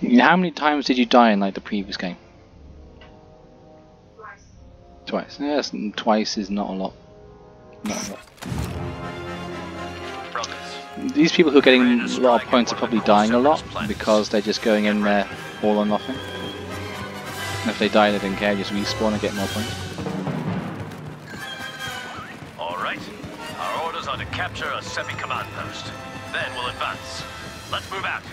How many times did you die in like the previous game? Twice. Yes, twice is not a lot. Not a lot. These people who are getting a lot of points are probably dying a lot because they're just going in there all or nothing. And if they die, they don't care, just respawn and get more points. Alright, our orders are to capture a semi-command post. Then we'll advance. Let's move out.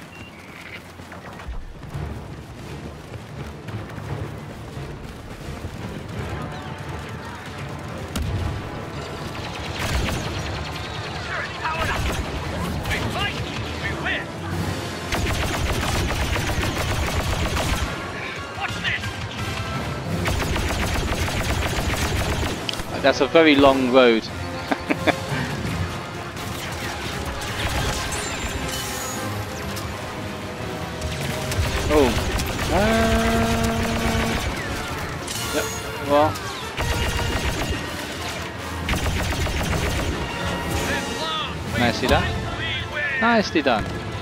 That's a very long road. Oh. Yep. Well. Nicely done. Nicely done.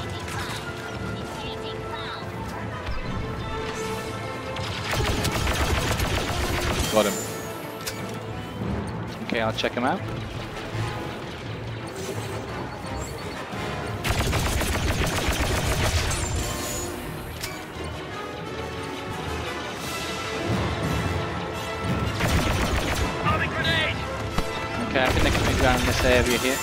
Got him. Okay, I'll check him out. Okay, I think they're coming down in this area here.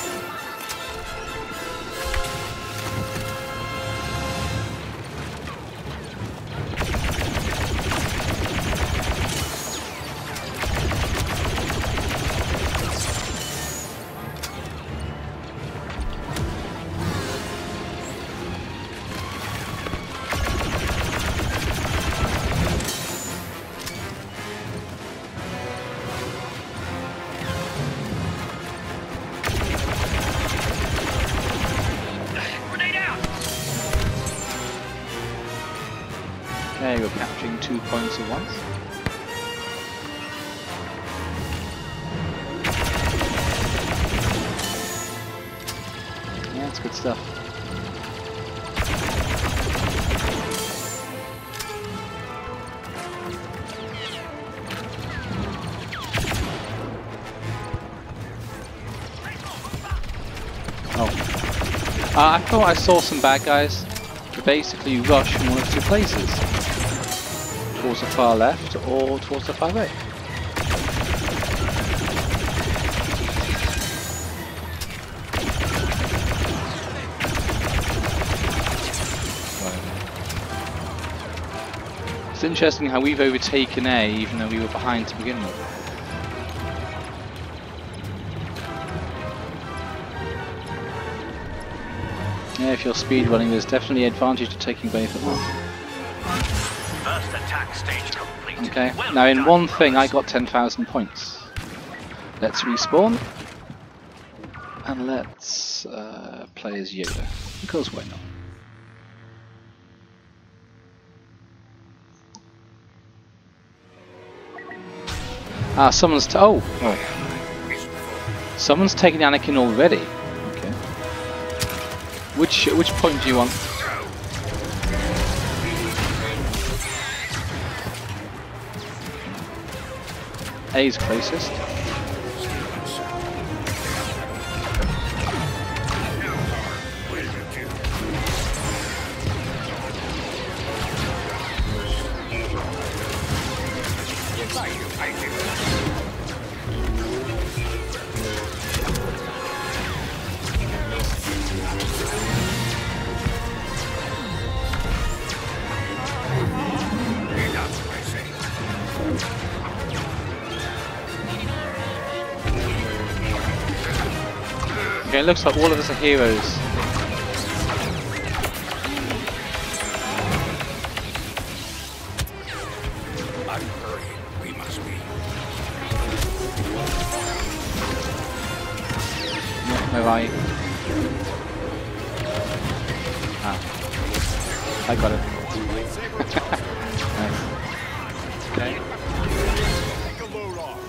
Okay, we're capturing 2 points at once. Yeah, that's good stuff. Oh. I thought I saw some bad guys to basically rush from one of 2 places. Towards the far left or towards the far right. It's interesting how we've overtaken A even though we were behind to begin with. Yeah, if you're speedrunning, there's definitely an advantage to taking both at once. First attack stage complete. Okay, now in one thing I got 10,000 points. Let's respawn. And let's play as Yoda. Because why not? Ah, someone's someone's taken Anakin already. Okay. Which point do you want? A's closest. Okay, it looks like all of us are heroes. I'm hurrying. We must be. Where are you? Ah. I got it. Nice. Okay. Take a load off.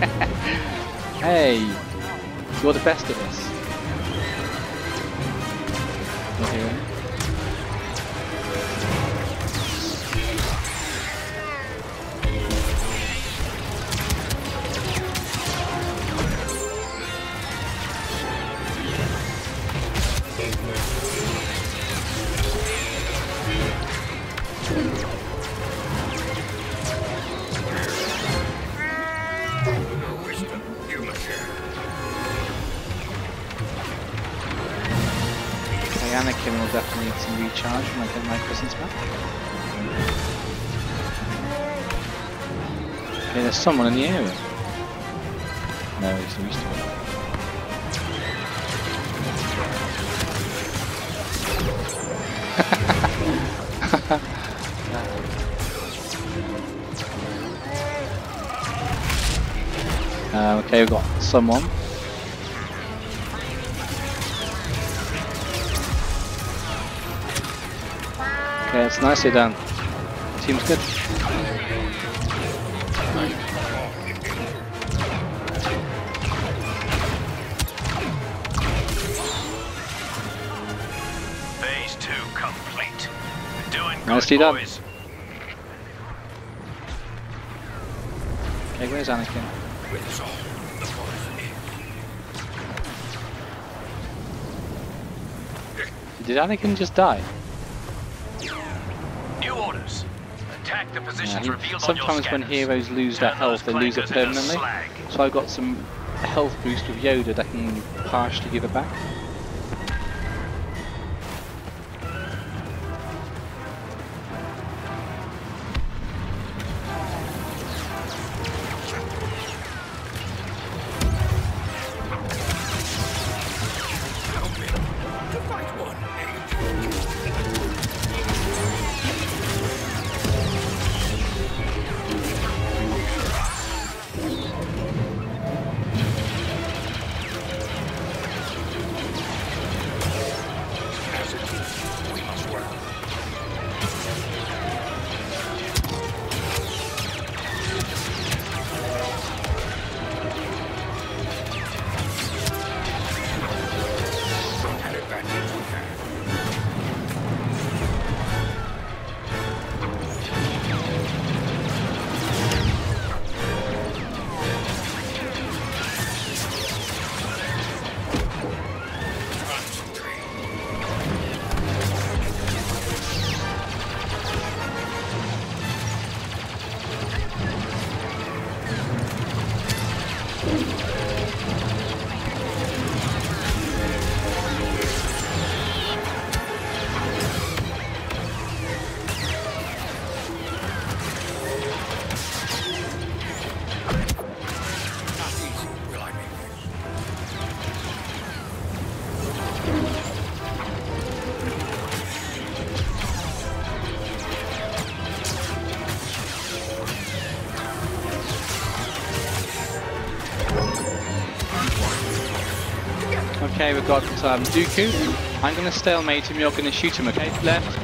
Hey, you're the best at this. Okay. Anakin will definitely need some recharge when I get my presence back. Okay, there's someone in the area. No, he's the Easter. Okay, we've got someone. Okay, it's nicely done. Seems good. Phase 2 complete. Doing good, Nicely done. boys. Okay, where's Anakin? Did Anakin just die? New orders. Attack the positions revealed on your Sometimes when scanners. heroes lose their Turn health, they those lose it clankers into permanently. slag. So I've got some health boost with Yoda that can partially give it back. Okay, we've got Dooku. I'm going to stalemate him, you're going to shoot him, okay? Left.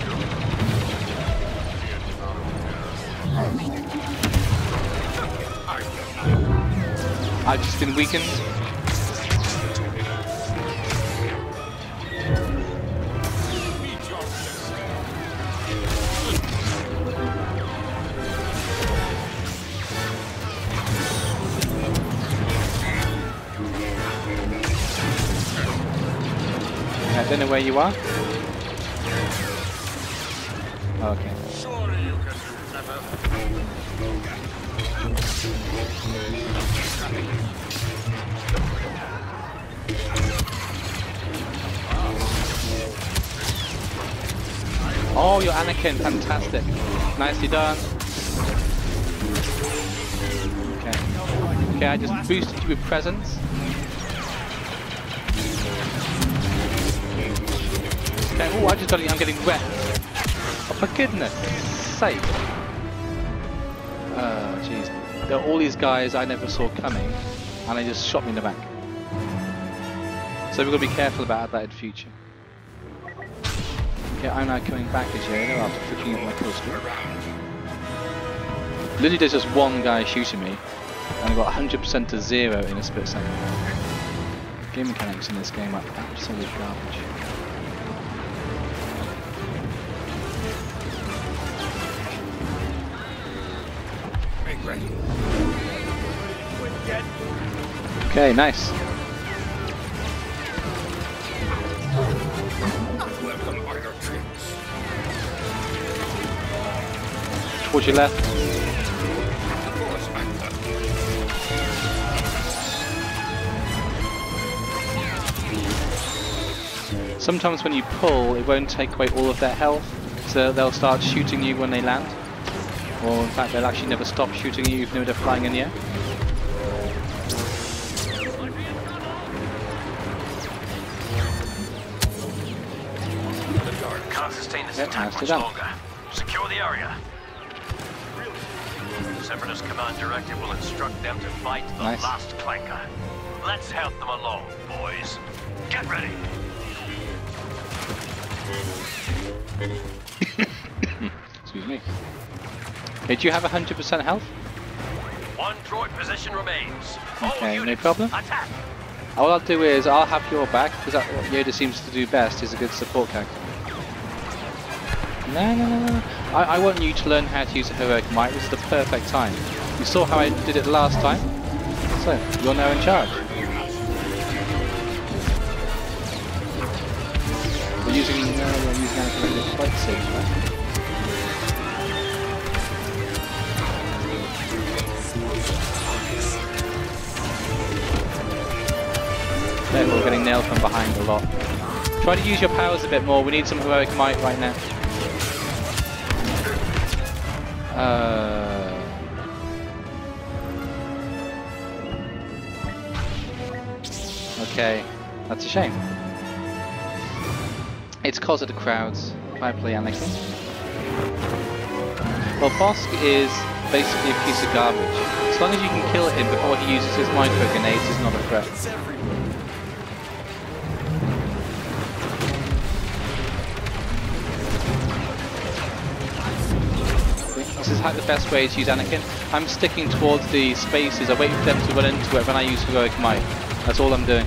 I've just been weakened. I don't know where you are. Okay. Surely you can do better. Oh, you're Anakin, fantastic. Nicely done. Okay. Okay, I just boosted you with presence. Okay, oh, I'm getting wet. Oh, for goodness sake. Oh, jeez. There are all these guys I never saw coming, and they just shot me in the back. So we've got to be careful about that in future. Okay, I'm now coming back as Yoda after looking at my kill streak. Literally there's just one guy shooting me, And I got 100% to 0 in a split second. Game mechanics in this game are absolute garbage. Okay, nice. Towards your left. Sometimes when you pull, it won't take away all of their health, so they'll start shooting you when they land. Or in fact, they'll actually never stop shooting you even though they're flying in the air. Can't sustain this attack much longer. Secure the area. The Separatist Command Directive will instruct them to fight the last clanker. Let's help them along, boys. Get ready. Excuse me. Okay, do you have 100% health? One droid position remains. Okay, no problem. Attack. All I'll do is I'll have your back, because that's what Yoda seems to do best, is a good support character. No. I want you to learn how to use a heroic might. This is the perfect time. You saw how I did it last time, so you're now in charge. We're using Anakin quite safe, right? We're getting nailed from behind a lot. Try to use your powers a bit more. We need some heroic might right now. Okay, that's a shame. It's cause of the crowds. I play Anakin. Well, Bossk is basically a piece of garbage. As long as you can kill him before he uses his micro grenades, he's not a threat. This is the best way to use Anakin. I'm sticking towards the spaces. I wait for them to run into it when I use heroic might. That's all I'm doing.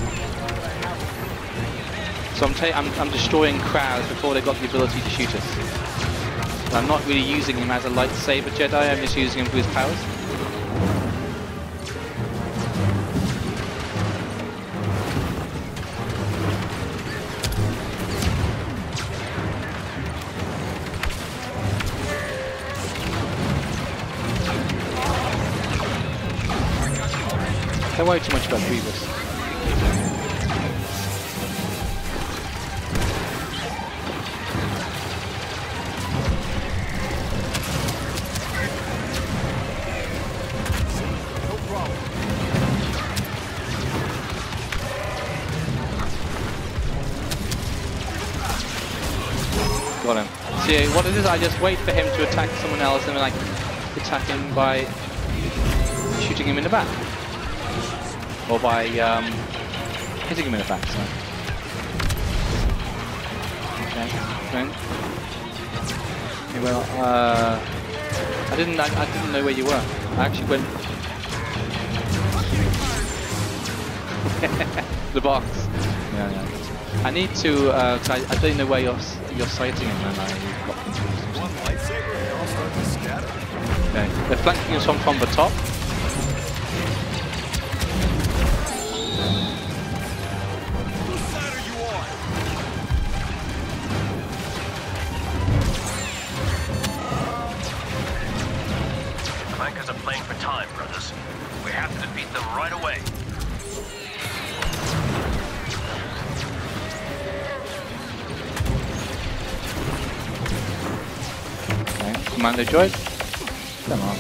So I'm destroying crowds before they've got the ability to shoot us. I'm not really using him as a lightsaber Jedi. I'm just using him for his powers. Don't worry too much about Grievous. Got him. See, what it is, I just wait for him to attack someone else and then like attack him by shooting him in the back. Or by hitting him in the back, so. Okay. Okay, well, I didn't know where you were. I actually went the box. Yeah. I need to. I don't know where you're sighting him, and I got confused. One lightsaber, and they all start to scatter. Okay, they're flanking us from the top. Whose side are you on? Clankers are playing for time, brothers. We have to defeat them right away. Okay, Commando droid. Come on.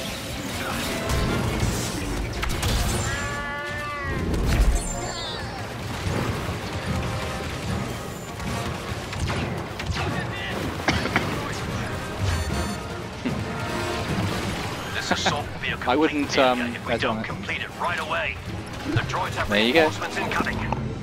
This assault will be a I wouldn't, complete failure if we bet on don't it. complete it right away. The droids have There you go. reinforcements incoming.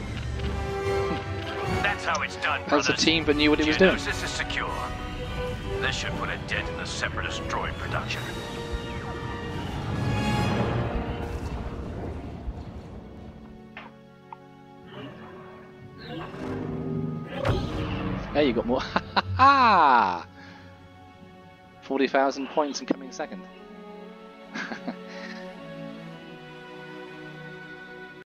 That's how it's done, That's brothers. a team that knew what it was doing. Geonosis is secure. This should put a dent in the Separatist droid production. There you got more. Ha 40,000 points and coming second.